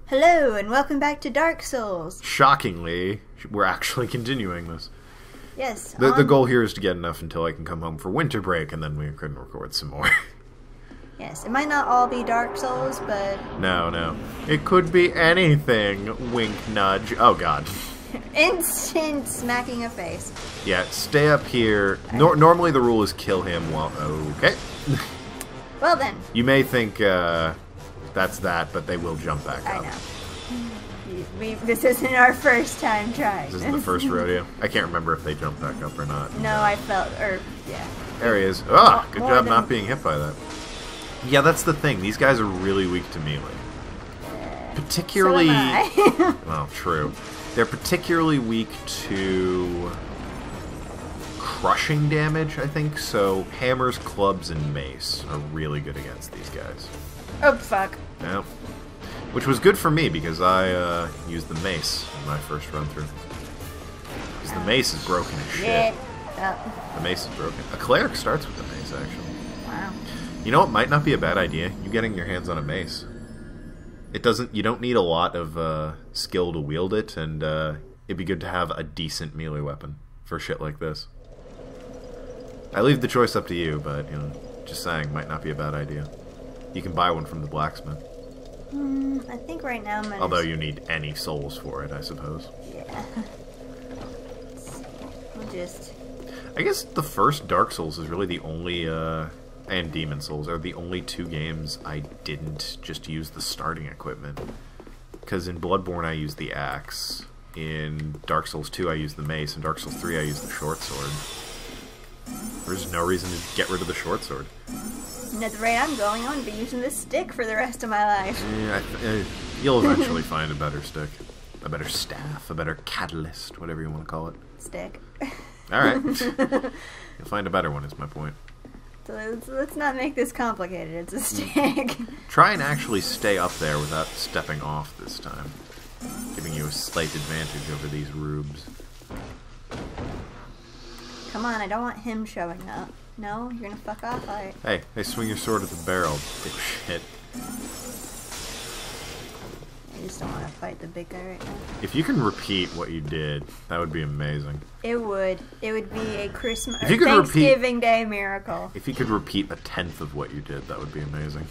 Hello, and welcome back to Dark Souls. Shockingly, we're actually continuing this. Yes. The goal here is to get enough until I can come home for winter break, and then we can record some more. Yes, it might not all be Dark Souls, but... No. It could be anything, wink nudge. Oh god. Instant smacking of face. Yeah, stay up here. Normally the rule is kill him while... Okay. Well then. You may think that's that, but they will jump back up. I know. This isn't our first time trying. This isn't the first rodeo. I can't remember if they jump back up or not. No, I felt... yeah. There he is. Ah, good More job than- not being hit by that. Yeah, that's the thing. These guys are really weak to melee. Particularly... So am I. Well, true. They're particularly weak to crushing damage, I think. So hammers, clubs, and mace are really good against these guys. Oh, fuck. Yeah. Which was good for me because I used the mace in my first run through. Because the mace is broken as shit. Yeah. Oh. The mace is broken. A cleric starts with the mace, actually. Wow. You know what might not be a bad idea? You getting your hands on a mace. You don't need a lot of skill to wield it, and it'd be good to have a decent melee weapon for shit like this. I leave the choice up to you, but, you know, just saying, might not be a bad idea. You can buy one from the blacksmith. I think right now I'm gonna... Although you need any souls for it, I suppose. Yeah. We'll just... I guess the first Dark Souls is really the only, and Demon Souls are the only two games I didn't just use the starting equipment. Because in Bloodborne I used the axe, in Dark Souls 2 I used the mace, in Dark Souls 3 I used the short sword. There's no reason to get rid of the short sword. And at the rate I'm going, I'm going to be using this stick for the rest of my life. Yeah, you'll eventually find a better stick. A better staff, a better catalyst, whatever you want to call it. Stick. Alright. You'll find a better one, is my point. So let's not make this complicated. It's a stick. Try and actually stay up there without stepping off this time. Giving you a slight advantage over these rubes. Come on, I don't want him showing up. No? You're gonna fuck off? Alright. Hey, swing your sword at the barrel, dipshit. I just don't want to fight the big guy right now. If you can repeat what you did, that would be amazing. It would. It would be a Christmas If you or could Thanksgiving Day miracle. If you could repeat a tenth of what you did, that would be amazing.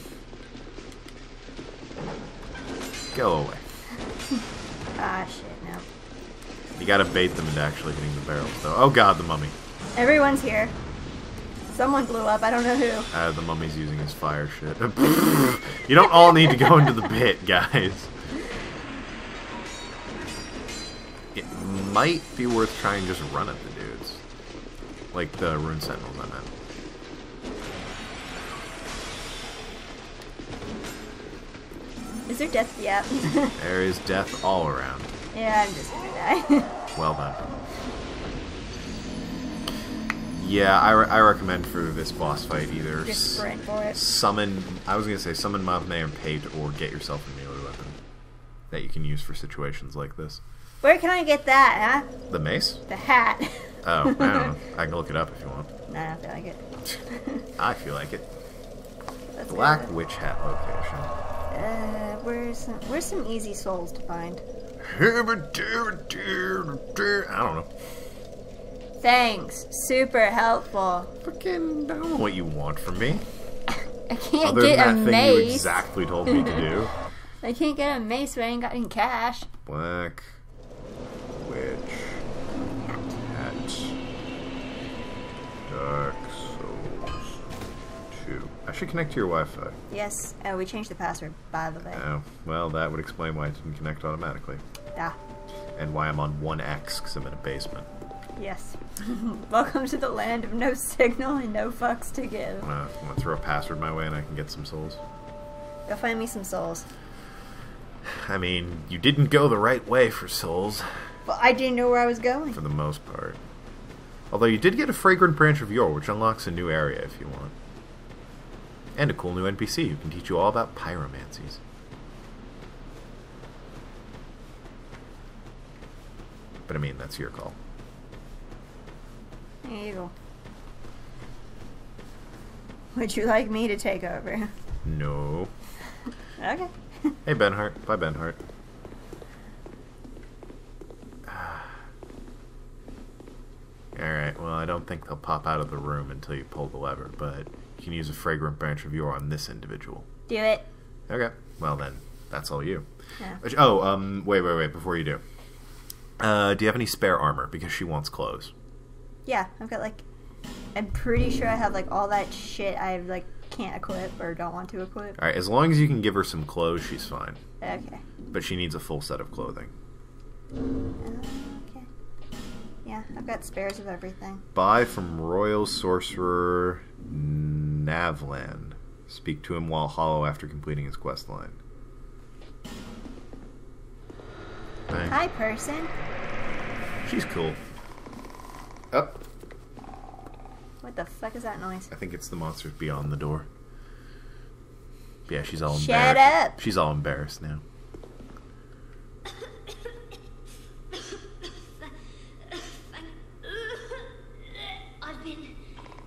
Go away. Ah, shit, no. You gotta bait them into actually hitting the barrels, though. Oh god, the mummy. Everyone's here. Someone blew up, I don't know who. The mummy's using his fire shit. You don't all need to go into the pit, guys. It might be worth trying just run at the dudes. Like the Rune Sentinels, I meant. Is there death? Yeah. There is death all around. Yeah, I'm just gonna die. Well done. Yeah, I recommend for this boss fight either Just sprint for it. summon Mouth Mayor Pate or get yourself a melee weapon that you can use for situations like this. Where can I get that, huh? The mace? The hat. Oh, I don't know. I can look it up if you want. Nah, I don't feel like it. I feel like it. Let's Black go. Witch Hat location. Where's some easy souls to find? I don't know. Thanks. Super helpful. Fucking, I don't know what you want from me. I can't Other get a than that thing you mace. exactly told me to do. I can't get a mace, but I ain't got any cash. Black Witch Hat. Dark Souls 2. I should connect to your Wi-Fi. Yes, we changed the password, by the way. Oh, well, that would explain why it didn't connect automatically. Ah, And why I'm on 1x, because I'm in a basement. yes. Welcome to the land of no signal and no fucks to give. I'm gonna throw a password my way and I can get some souls. Go find me some souls. I mean, you didn't go the right way for souls, Well, I didn't know where I was going. for the most part. Although you did get a Fragrant Branch of Yore, which unlocks a new area if you want. And a cool new NPC who can teach you all about pyromancies. But I mean, that's your call. There you go. Would you like me to take over? No. Okay. Hey, Benhart. Bye, Benhart. Alright, well, I don't think they'll pop out of the room until you pull the lever, but you can use a fragrant branch of yore on this individual. Do it. Okay, well then, that's all you. Yeah. Oh, wait, before you do. Do you have any spare armor? Because she wants clothes. Yeah, I've got like... I'm pretty sure I have like all that shit I like can't equip or don't want to equip. Alright, as long as you can give her some clothes, she's fine. Okay. But she needs a full set of clothing. Okay. Yeah, I've got spares of everything. Buy from Royal Sorcerer Navlan. Speak to him while hollow after completing his quest line. Bang. Hi, person. She's cool. Up. What the fuck is that noise? I think it's the monsters beyond the door. Yeah, she's all Shut embarrassed. up! She's all embarrassed now. I've been...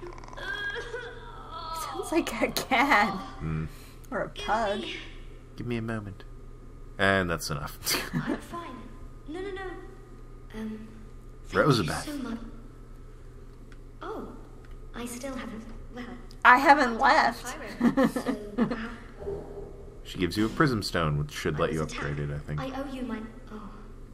Sounds like a cat. Mm. Or a pug. Give me a moment. And that's enough. I'm fine. No. Thank Rosabeth. you so much. Oh, I still haven't... Well... I haven't left. Pyro, so... She gives you a prism stone, which should let you was upgrade it, I think. I owe you my... Oh.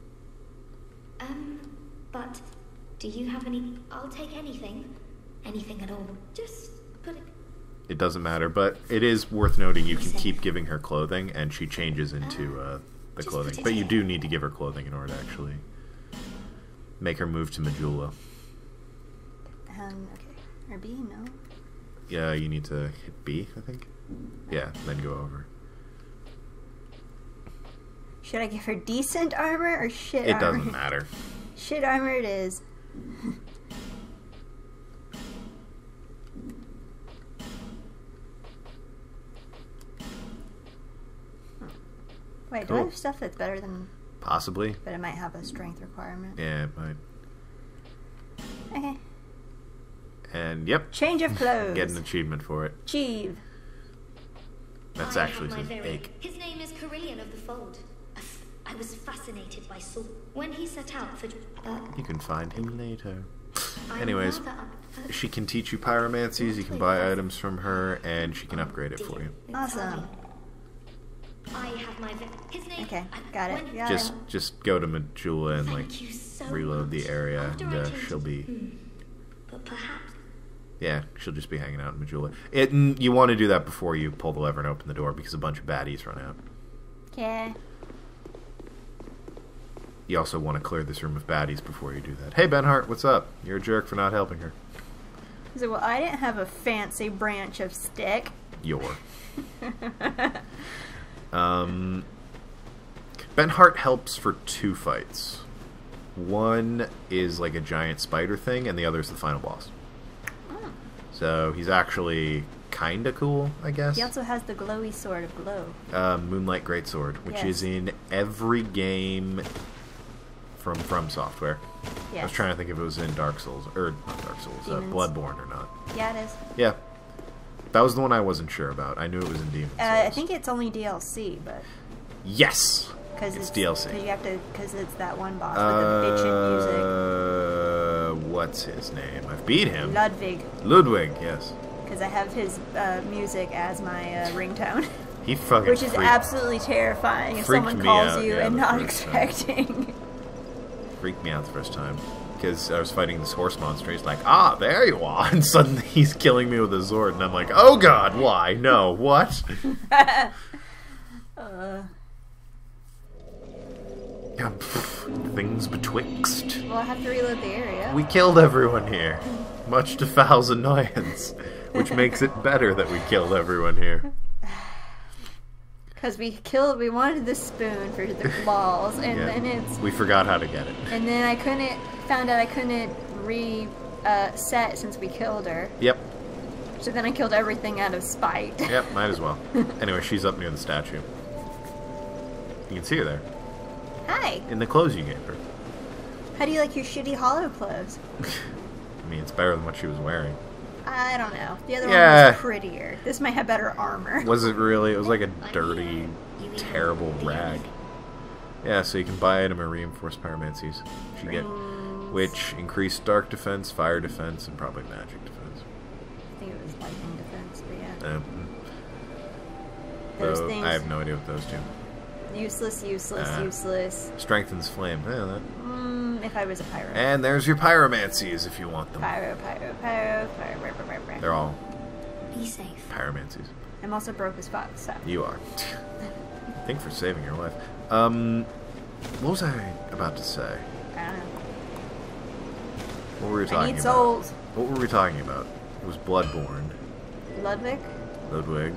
But... Do you have any... I'll take anything. Anything at all. Just put it... It doesn't matter, but it is worth noting you can keep giving her clothing, and she changes into the just clothing. put it But you here. do need to give her clothing in order to actually make her move to Majula. Okay. Or B, no. Yeah, you need to hit B, I think. Yeah, then go over. Should I give her decent armor or shit It armor? doesn't matter. Shit armor it is. Wait, do I Cool. have stuff that's better than... Possibly. But it might have a strength requirement. Yeah, it might. Okay. And yep, Change of clothes. get an achievement for it. Achieve. That's I actually have my his very... ache. His name is Carillion of the Fold. I was fascinated by Saul. When he set out for... You can find him later. I'm Anyways, rather she can teach you pyromancies, you can buy items from her, and she can upgrade it for you. Awesome. I have my... His name... Okay, got it. When- Got it. Just go to Majula and like Thank you so reload the much. area, After and I told she'll you- be But perhaps... yeah, she'll just be hanging out in Majula. You want to do that before you pull the lever and open the door because a bunch of baddies run out. Okay. You also want to clear this room of baddies before you do that. Hey Benhart, what's up? You're a jerk for not helping her. So, well, I didn't have a fancy branch of stick. Benhart helps for 2 fights. One is like a giant spider thing, and the other is the final boss. Oh. So he's actually kinda cool, I guess. He also has the glowy sword of glow. Moonlight Greatsword, which Yes. is in every game from Software. I Yes. was trying to think if it was in Dark Souls, or not Dark Souls, Demons. Bloodborne or not. Yeah, it is. Yeah. That was the one I wasn't sure about. I knew it was in Demon's Souls. I think it's only DLC, but... Yes! Cause It's DLC. Because you have to... Because it's that one boss with the bitchin' music. What's his name? I've beat him. Ludwig. Ludwig, yes. Because I have his music as my ringtone. He fucking Which is freaked, absolutely terrifying if freaked someone me calls out, you yeah, and the not first time. expecting. freaked me out the first time. Because I was fighting this horse monster. He's like, ah, there you are. And suddenly he's killing me with a sword. And I'm like, oh god, why? No, what? Things betwixt. Well, I have to reload the area. We killed everyone here. Much to Foul's annoyance. Which makes it better that we killed everyone here. Because we wanted the spoon for the balls, and Yeah. then We forgot how to get it. and then found out I couldn't reset since we killed her. Yep. So then I killed everything out of spite. Yep, might as well. Anyway, she's up near the statue. You can see her there. Hi! In the clothes you gave her. How do you like your shitty hollow clothes? I mean, it's better than what she was wearing. I don't know. The other Yeah. one was prettier. This might have better armor. Was it really? It was like a dirty, terrible rag. Yeah, so you can buy item or reinforced pyromancies. You get, which increase dark defense, fire defense, and probably magic defense. I think it was lightning defense, but yeah. Those Those things. I have no idea what those do. Useless, useless. Strengthens flame. Yeah, that. If I was a pyro. And there's your pyromancies if you want them. Pyro. They're all Be safe. pyromancies. I'm also broke as fuck, so. You are. Thanks for saving your life. What was I about to say? I don't know. What were we I talking need about? souls. What were we talking about? It was Bloodborne. Ludwig. Ludwig.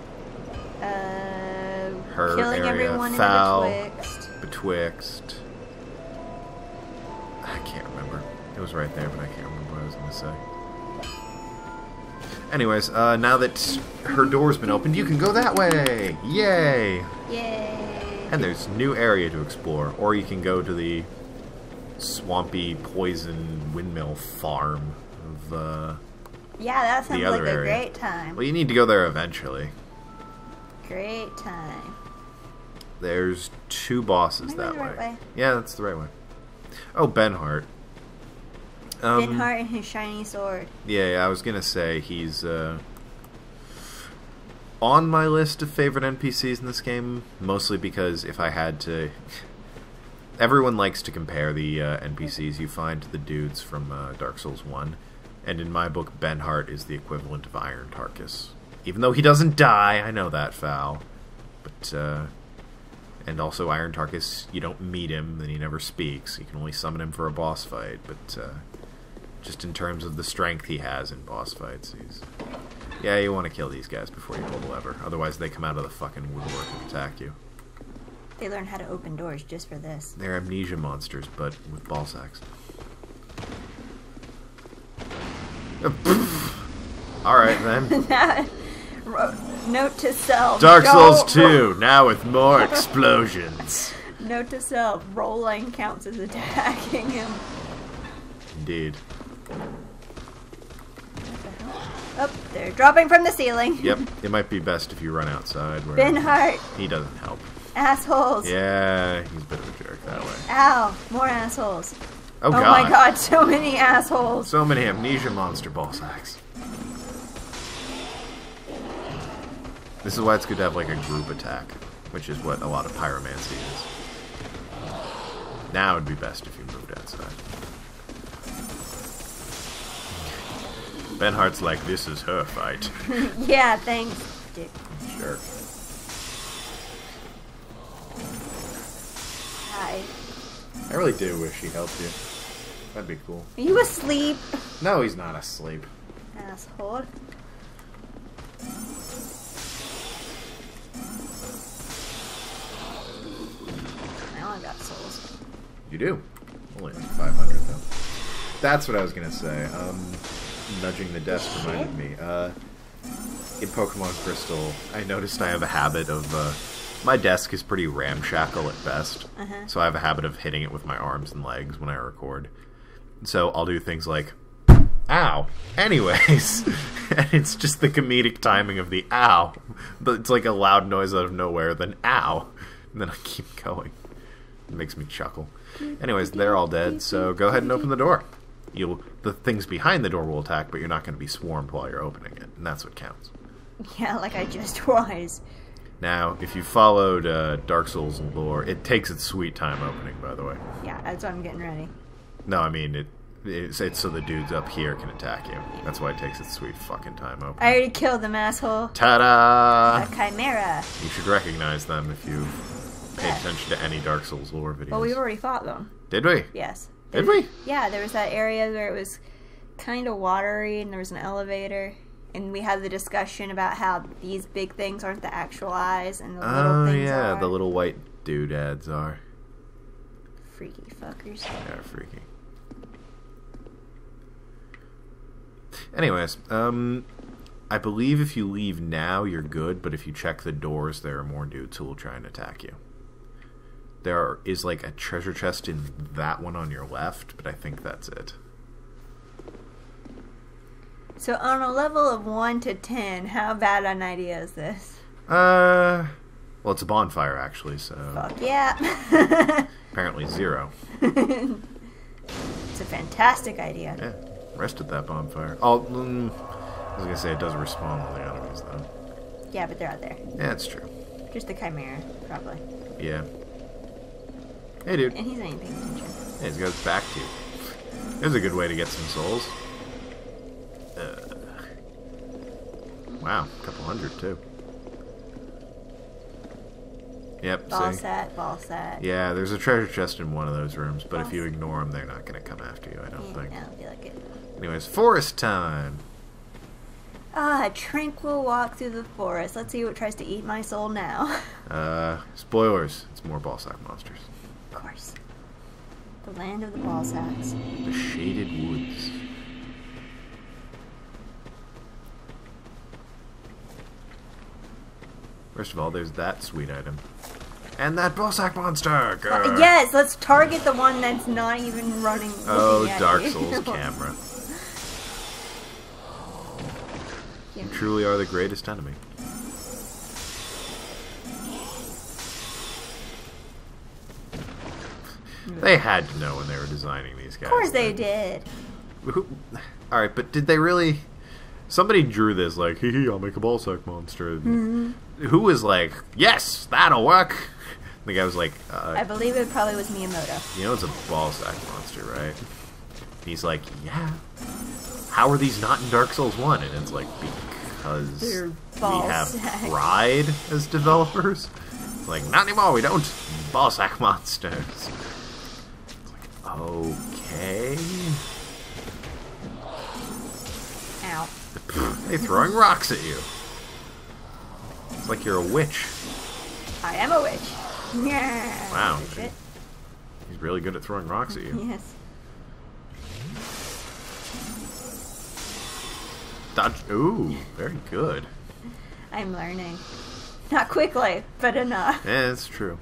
Her killing area, everyone foul, in the betwixt. I can't remember. It was right there, but I can't remember what I was going to say. Anyways, now that her door's been opened, you can go that way! Yay! Yay! And there's new area to explore. Or you can go to the swampy poison windmill farm of, Yeah, that sounds the like other a area. great time. Well, you need to go there eventually. Great time. There's 2 bosses Am I that going the right way? Yeah, that's the right way. Oh, Benhart. Ben Hart and his shiny sword. Yeah, I was gonna say he's on my list of favorite NPCs in this game, mostly because if I had to... Everyone likes to compare the NPCs you find to the dudes from Dark Souls 1, and in my book, Benhart is the equivalent of Iron Tarkus. Even though he doesn't die, I know that, Foul. But, and also Iron Tarkus, you don't meet him, and he never speaks. You can only summon him for a boss fight, but just in terms of the strength he has in boss fights, he's... Yeah, you want to kill these guys before you pull the lever. Otherwise, they come out of the fucking woodwork and attack you. They learn how to open doors just for this. They're amnesia monsters, but with ball sacks. Alright, then. Note to self. Dark Souls don't 2, now with more explosions. Note to self. Rolling counts as attacking him. Indeed. Oh, they're dropping from the ceiling. Yep, it might be best if you run outside. Where Ben Hart. He doesn't help. Assholes. Yeah, he's a bit of a jerk that way. Ow. More assholes. Oh, God. my god, so many assholes. So many amnesia monster ball sacks. This is why it's good to have like a group attack, which is what a lot of pyromancy is. Now it'd be best if you moved outside. Benhart's like, this is her fight. Yeah, thanks, dick. Sure. Hi. I really do wish he helped you. That'd be cool. Are you asleep? No, he's not asleep. Asshole. Now I got souls. You do. Only like 500 though. That's what I was gonna say. Nudging the desk reminded me. In Pokemon Crystal, I noticed I have a habit of, my desk is pretty ramshackle at best, so I have a habit of hitting it with my arms and legs when I record. So I'll do things like, ow! Anyways! And it's just the comedic timing of the ow. But it's like a loud noise out of nowhere, then ow! And then I keep going. It makes me chuckle. Anyways, they're all dead, so go ahead and open the door. The things behind the door will attack, but you're not going to be swarmed while you're opening it, and that's what counts. Yeah, like I just was. Now, if you followed Dark Souls lore, it takes its sweet time opening, by the way. Yeah, that's why I'm getting ready. No, I mean, it's so the dudes up here can attack you. That's why it takes its sweet fucking time opening. I already killed them, asshole. Ta-da! A chimera. You should recognize them if you've paid attention to any Dark Souls lore videos. Well, we've already fought them. Did we? Yes. Did we? Yeah, there was that area where it was kind of watery and there was an elevator. And we had the discussion about how these big things aren't the actual eyes and the little things are. Oh, yeah, the little white doodads are. Freaky fuckers. They're freaky. Anyways, I believe if you leave now, you're good, but if you check the doors, there are more dudes who will try and attack you. There is like a treasure chest in that one on your left, but I think that's it. So on a level of 1 to 10, how bad an idea is this? Well, it's a bonfire, actually, so... Fuck yeah. Apparently 0. It's a fantastic idea. Yeah, rest at that bonfire. Oh, I was gonna say it doesn't respawn on the enemies, though. Yeah, but they're out there. Yeah, it's true. Just the Chimera, probably. Yeah. Hey, dude. And he's not even paying attention. Hey, he's got his back to you. There's a good way to get some souls. Wow, a couple hundred, too. Yep, Ball see? ball set. Yeah, there's a treasure chest in one of those rooms, but if you ignore them, they're not going to come after you, I don't think. I don't feel like it. Anyways, forest time! Ah, a tranquil walk through the forest. Let's see what tries to eat my soul now. Spoilers. It's more ballsack monsters. Of course. The land of the ball sacks. The Shaded Woods. First of all, there's that sweet item. And that ballsack monster! Grr. Yes, let's target the one that's not even running. Oh, looking at Dark you. Souls camera. Yeah. You truly are the greatest enemy. They had to know when they were designing these guys. Of course they did. Alright, but did they really... Somebody drew this like, hee hee, I'll make a ballsack monster. Who was like, yes, that'll work? The guy was like, I believe it probably was Miyamoto. you know it's a ballsack monster, right? And he's like, yeah. How are these not in Dark Souls 1? And it's like, because They're we ball have sack. pride as developers. It's like, not anymore, we don't. Ballsack monsters. It's like, okay. Ow. They throwing rocks at you. It's like you're a witch. I am a witch. Yeah. Wow. Shit. He's really good at throwing rocks at you. Yes. Dodge. Ooh, very good. I'm learning. Not quickly, but enough. Yeah, that's true.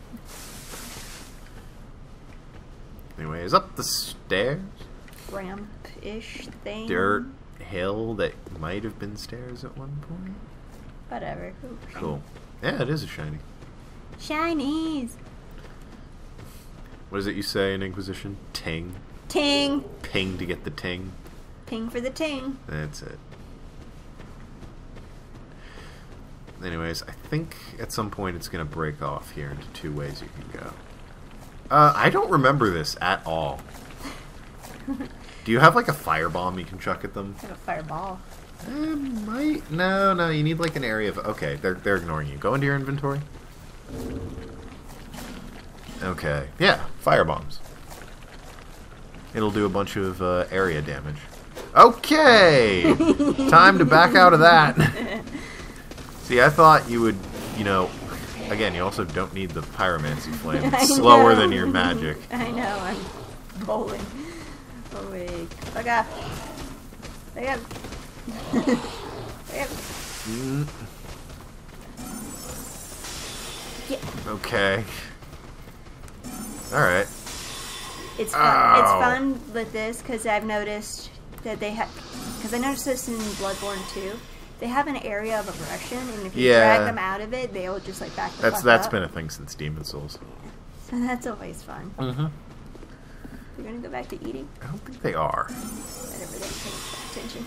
Anyways, up the stairs. Ramp-ish thing. Dirt hill that might have been stairs at one point. Whatever. Ooh, Cool. Yeah, it is a shiny. Shinies. What is it you say in Inquisition? Ting. Ting. Ping to get the ting. Ping for the ting. That's it. Anyways, I think at some point it's going to break off here into 2 ways you can go. I don't remember this at all. Do you have like a firebomb you can chuck at them? I have a fireball. Might. No, you need like an area of... Okay, they're ignoring you. Go into your inventory. Okay. Yeah, firebombs. It'll do a bunch of area damage. Okay! Time to back out of that. See, I thought you would, you know... Again, you also don't need the pyromancy flame. It's slower than your magic. I know, I'm bowling. Oh wait. Look up. Look up. Look up. Yeah. Okay. Alright. It's fun. It's fun with this because I've noticed that they have. Because I noticed this in Bloodborne 2. They have an area of aggression, and if you drag them out of it, they'll just like back the fuck That's up. been a thing since Demon Souls. So that's always fun. Mm-hmm. We're gonna go back to eating. I don't think they are. Whatever, they pay attention.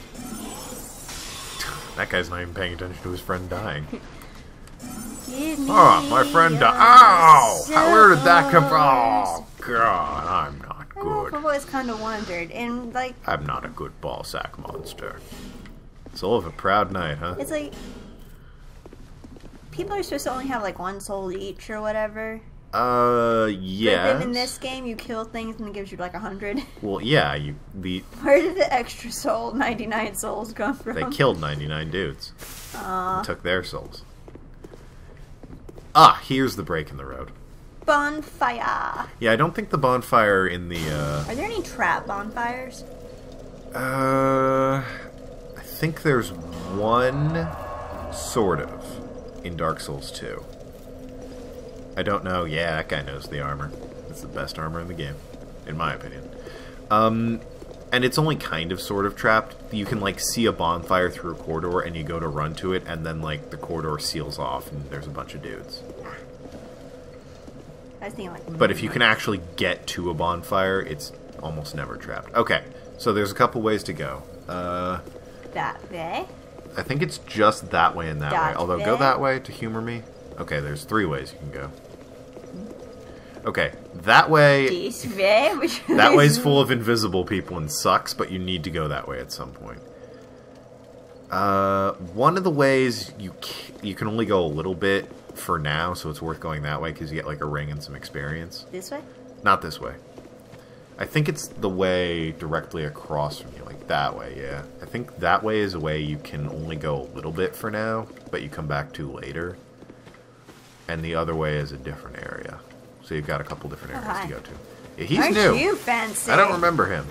That guy's not even paying attention to his friend dying. Give me Oh, my friend died. Ow! Where did that come from? Oh, God, I'm not good. I've always kind of wondered, and like, I'm not a good ballsack monster. Soul of a proud knight, huh? it's like people are supposed to only have like 1 soul each or whatever. Yeah. But then in this game, you kill things and it gives you like 100. Well, yeah, Where did the extra soul, 99 souls, come from? they killed 99 dudes. And took their souls. Ah, here's the break in the road. Bonfire. Yeah, I don't think the bonfire in the, Are there any trap bonfires? I think there's one, sort of, in Dark Souls 2. I don't know. Yeah, that guy knows the armor. It's the best armor in the game, in my opinion. And And it's only kind of sort of trapped. You can, like, see a bonfire through a corridor, and you go to run to it, and then, like, the corridor seals off, and there's a bunch of dudes. I was thinking, like... But if you can actually get to a bonfire, it's almost never trapped. Okay, so there's a couple ways to go. That way? I think it's just that way and that way. Although, go way? that way to humor me. Okay, there's 3 ways you can go. Okay, that way... This way? That way's full of invisible people and sucks, but you need to go that way at some point. One of the ways you can only go a little bit for now, so it's worth going that way because you get like a ring and some experience. This way? Not this way. I think it's the way directly across from you, like that way, yeah. I think that way is a way you can only go a little bit for now, but you come back to later. And the other way is a different area. So you've got a couple different areas to go to. Yeah, he's Aren't new. you fancy? I don't remember him.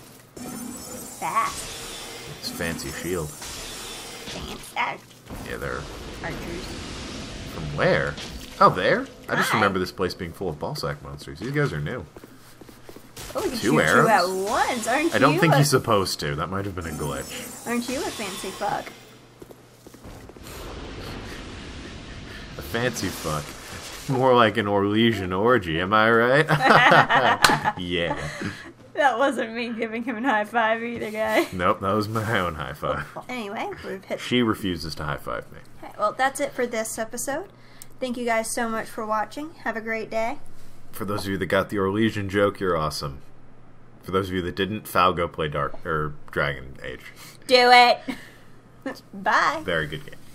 Fast. It's fancy shield. Fancy. Yeah, they're... Archers. From where? Oh, there? I just Hi. remember this place being full of ballsack monsters. These guys are new. Oh, we can 2 shoot arrows? 2 at once, aren't you? I don't think he's supposed to. That might have been a glitch. Aren't you a fancy fuck? A fancy fuck. More like an Orlesian orgy, am I right? Yeah. That wasn't me giving him a high five either, guy. Nope, that was my own high five. Anyway, we've hit... She refuses to high five me. Okay, well, that's it for this episode. Thank you guys so much for watching. Have a great day. For those of you that got the Orlesian joke, you're awesome. For those of you that didn't, Foul, go play Dragon Age. Do it! Bye. Very good game.